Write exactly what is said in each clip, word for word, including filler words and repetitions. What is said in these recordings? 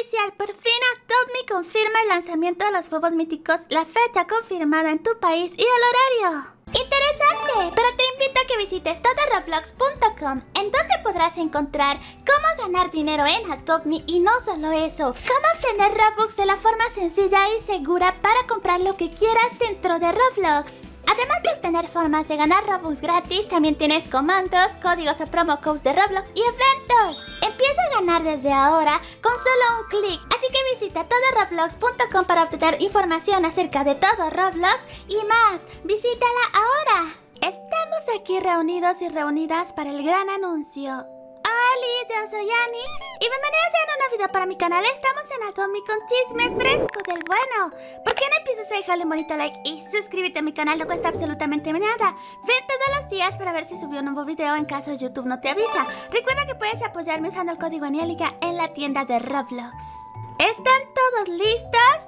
oficial, por fin Adopt Me confirma el lanzamiento de los huevos míticos, la fecha confirmada en tu país y el horario. ¡Interesante! Pero te invito a que visites todo roblox punto com, en donde podrás encontrar cómo ganar dinero en Adopt Me y no solo eso, cómo obtener Robux de la forma sencilla y segura para comprar lo que quieras dentro de Roblox. Además de tener formas de ganar Robux gratis, también tienes comandos, códigos o promo codes de Roblox y eventos. Empieza a ganar desde ahora con solo un clic, así que visita todo roblox punto com para obtener información acerca de todo Roblox y más. ¡Visítala ahora! Estamos aquí reunidos y reunidas para el gran anuncio. Hola, yo soy Annie y bienvenidos a un nuevo video para mi canal. Estamos en Adopt Me con chisme fresco del bueno. ¿Por qué no empiezas a dejarle un bonito like y suscríbete a mi canal? No cuesta absolutamente nada. Ven todos los días para ver si subió un nuevo video en caso YouTube no te avisa. Recuerda que puedes apoyarme usando el código Anielica en la tienda de Roblox. ¿Están todos listos?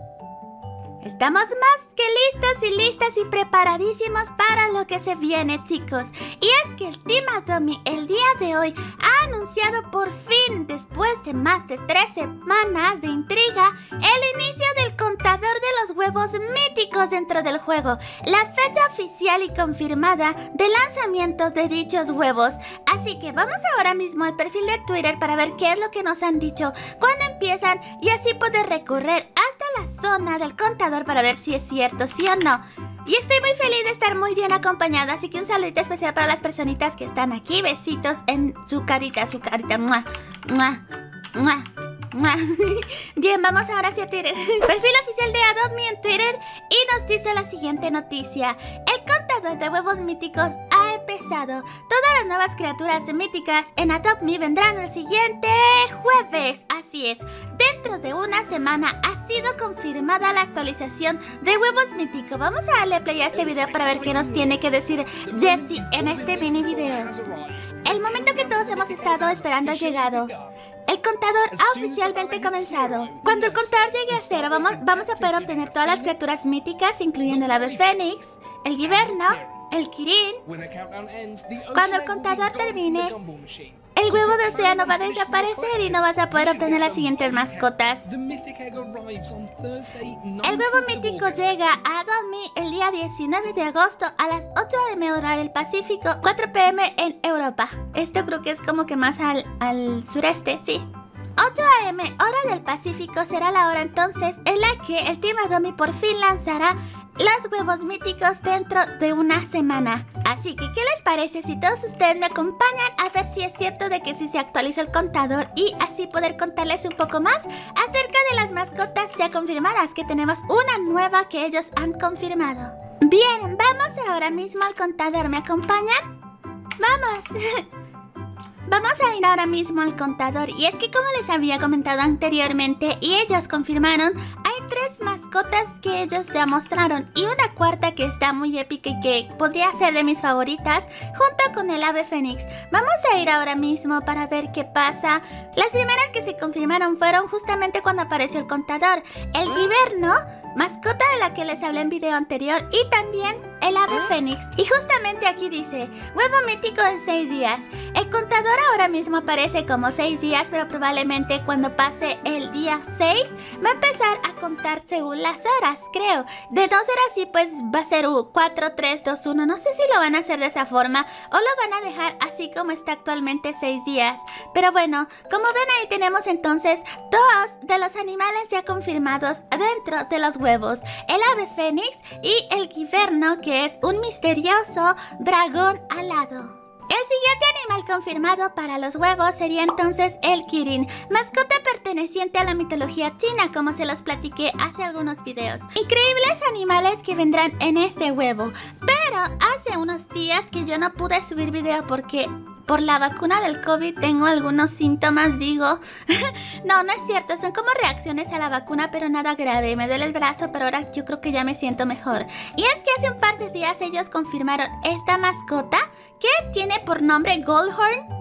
Estamos más que listos y listas y preparadísimos para lo que se viene, chicos. Y es que el Team Adopt Me el día de hoy ha anunciado por fin, después de más de tres semanas de intriga, el inicio del contador de los huevos míticos dentro del juego. La fecha oficial y confirmada de lanzamiento de dichos huevos. Así que vamos ahora mismo al perfil de Twitter para ver qué es lo que nos han dicho, cuándo empiezan y así poder recorrer hasta la zona del contador para ver si es cierto, sí o no. Y estoy muy feliz de estar muy bien acompañada, así que un saludito especial para las personitas que están aquí. Besitos en su carita, su carita. ¡Mua! ¡Mua! ¡Mua! ¡Mua! Bien, vamos ahora hacia Twitter. Perfil oficial de Adopt Me en Twitter y nos dice la siguiente noticia. El contador de huevos míticos ha empezado. Todas las nuevas criaturas míticas en Adopt Me vendrán el siguiente jueves. Así es, dentro de una semana ha sido confirmada la actualización de huevos míticos. Vamos a darle play a este video para ver qué nos tiene que decir Jessie en este mini video. El momento que todos hemos estado esperando ha llegado. El contador ha oficialmente comenzado. Cuando el contador llegue a cero, vamos, vamos a poder obtener todas las criaturas míticas, incluyendo el ave fénix, el Giverno, el Kirin. Cuando el contador termine, el huevo de océano va a desaparecer y no vas a poder obtener las siguientes mascotas. El huevo mítico llega a Adopt Me el día diecinueve de agosto a las ocho de la noche hora del Pacífico, cuatro p m en Europa. Esto creo que es como que más al, al sureste, sí. ocho a m hora del Pacífico será la hora entonces en la que el Team Adopt Me por fin lanzará los huevos míticos dentro de una semana. Así que, ¿qué les parece si todos ustedes me acompañan a ver si es cierto de que sí se actualizó el contador y así poder contarles un poco más acerca de las mascotas ya confirmadas, que tenemos una nueva que ellos han confirmado? Bien, vamos ahora mismo al contador. ¿Me acompañan? ¡Vamos! Vamos a ir ahora mismo al contador. Y es que, como les había comentado anteriormente y ellos confirmaron, hay tres mascotas que ellos ya mostraron y una cuarta que está muy épica y que podría ser de mis favoritas, junto con el ave fénix. Vamos a ir ahora mismo para ver qué pasa. Las primeras que se confirmaron fueron justamente cuando apareció el contador. El Giverno, mascota de la que les hablé en video anterior, y también el ave fénix. Y justamente aquí dice, huevo mítico en seis días. El contador ahora mismo aparece como seis días, pero probablemente cuando pase el día seis va a empezar a contar según las horas, creo. De no ser así, pues va a ser cuatro, tres, dos, uno. No sé si lo van a hacer de esa forma o lo van a dejar así como está actualmente, seis días. Pero bueno, como ven ahí tenemos entonces dos de los animales ya confirmados dentro de los huevos. El ave fénix y el Giverno, que es un misterioso dragón alado. El siguiente animal confirmado para los huevos sería entonces el Kirin, mascota perteneciente a la mitología china, como se los platiqué hace algunos videos. Increíbles animales que vendrán en este huevo, pero hace unos días que yo no pude subir video porque por la vacuna del COVID tengo algunos síntomas, digo. No, no es cierto, son como reacciones a la vacuna, pero nada grave. Me duele el brazo, pero ahora yo creo que ya me siento mejor. Y es que hace un par de días ellos confirmaron esta mascota que tiene por nombre Goldhorn.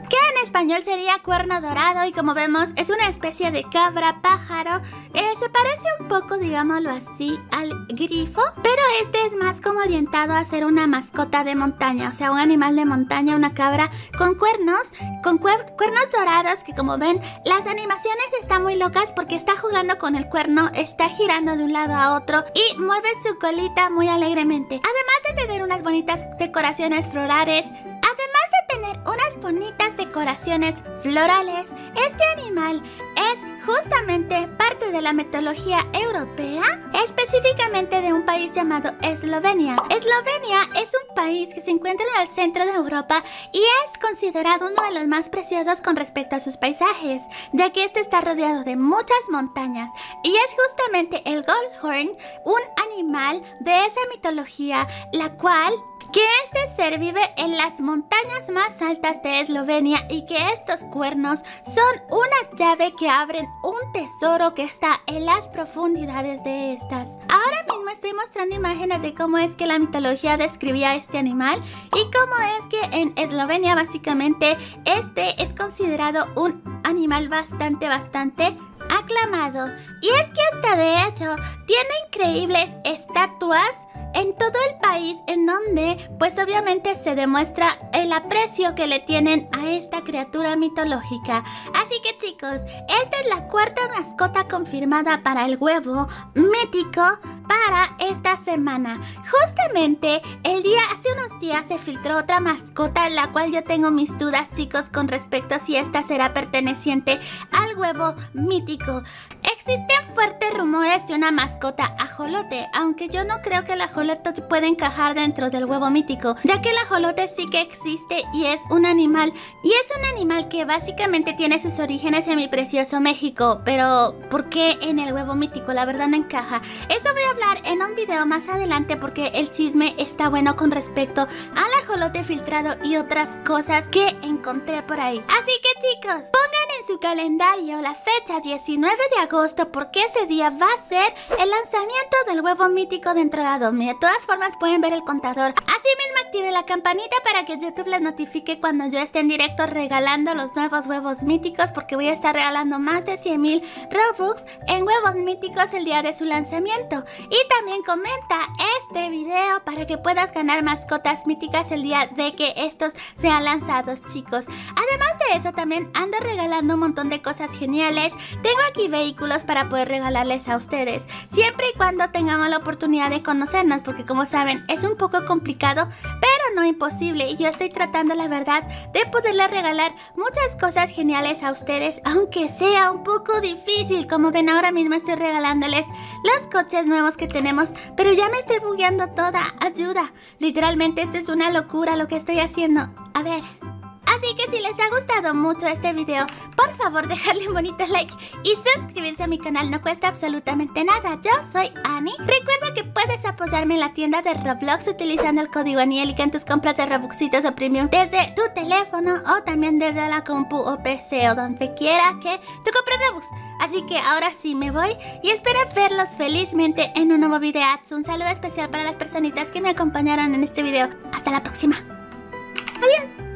que en español sería cuerno dorado, y como vemos es una especie de cabra pájaro. Eh, se parece un poco, digámoslo así, al grifo, pero este es más como orientado a ser una mascota de montaña, o sea, un animal de montaña, una cabra con cuernos, con cuer cuernos dorados, que como ven, las animaciones están muy locas porque está jugando con el cuerno, está girando de un lado a otro y mueve su colita muy alegremente. Además de tener unas bonitas decoraciones florales, además de tener unas bonitas decoraciones florales, este animal es justamente parte de la mitología europea, específicamente de un país llamado Eslovenia. Eslovenia es un país que se encuentra en el centro de Europa y es considerado uno de los más preciosos con respecto a sus paisajes, ya que este está rodeado de muchas montañas, y es justamente el Goldhorn, un animal de esa mitología, la cual que este ser vive en las montañas más altas de Eslovenia, y que estos cuernos son una llave que abren un tesoro que está en las profundidades de estas. Ahora mismo estoy mostrando imágenes de cómo es que la mitología describía a este animal y cómo es que en Eslovenia básicamente este es considerado un animal bastante, bastante aclamado. Y es que esta de hecho tiene increíbles estatuas en todo el país, en donde pues obviamente se demuestra el aprecio que le tienen a esta criatura mitológica. Así que chicos, esta es la cuarta mascota confirmada para el huevo mítico para esta semana. Justamente el día, hace unos días se filtró otra mascota, la cual yo tengo mis dudas, chicos, con respecto a si esta será perteneciente al huevo mítico. Existen fuertes rumores de una mascota ajolote, aunque yo no creo que el ajolote pueda encajar dentro del huevo mítico, ya que el ajolote sí que existe y es un animal, y es un animal que básicamente tiene sus orígenes en mi precioso México, pero ¿por qué en el huevo mítico? La verdad no encaja. Eso voy a hablar en un video más adelante porque el chisme está bueno con respecto al ajolote filtrado y otras cosas que encontré por ahí. Así que chicos, pongan en su calendario la fecha diecinueve de agosto, porque ese día va a ser el lanzamiento del huevo mítico dentro de Adobe. De todas formas pueden ver el contador. Asimismo activen la campanita para que YouTube les notifique cuando yo esté en directo regalando los nuevos huevos míticos, porque voy a estar regalando más de cien mil Robux en huevos míticos el día de su lanzamiento. Y también comenta este video para que puedas ganar mascotas míticas el día de que estos sean lanzados, chicos. Además de eso, también ando regalando un montón de cosas geniales. Tengo aquí vehículos para poder regalarles a ustedes, siempre y cuando tengamos la oportunidad de conocernos, porque como saben es un poco complicado, pero no imposible, y yo estoy tratando, la verdad, de poderles regalar muchas cosas geniales a ustedes, aunque sea un poco difícil. Como ven, ahora mismo estoy regalándoles los coches nuevos que tenemos, pero ya me estoy bugueando toda. Ayuda, literalmente esto es una locura lo que estoy haciendo. A ver... Así que si les ha gustado mucho este video, por favor dejarle un bonito like y suscribirse a mi canal, no cuesta absolutamente nada. Yo soy Annie. Recuerda que puedes apoyarme en la tienda de Roblox utilizando el código Anielica en tus compras de Robuxitos o Premium desde tu teléfono, o también desde la compu o P C o donde quiera que tú compres Robux. Así que ahora sí me voy y espero verlos felizmente en un nuevo video. Un saludo especial para las personitas que me acompañaron en este video. Hasta la próxima. Adiós.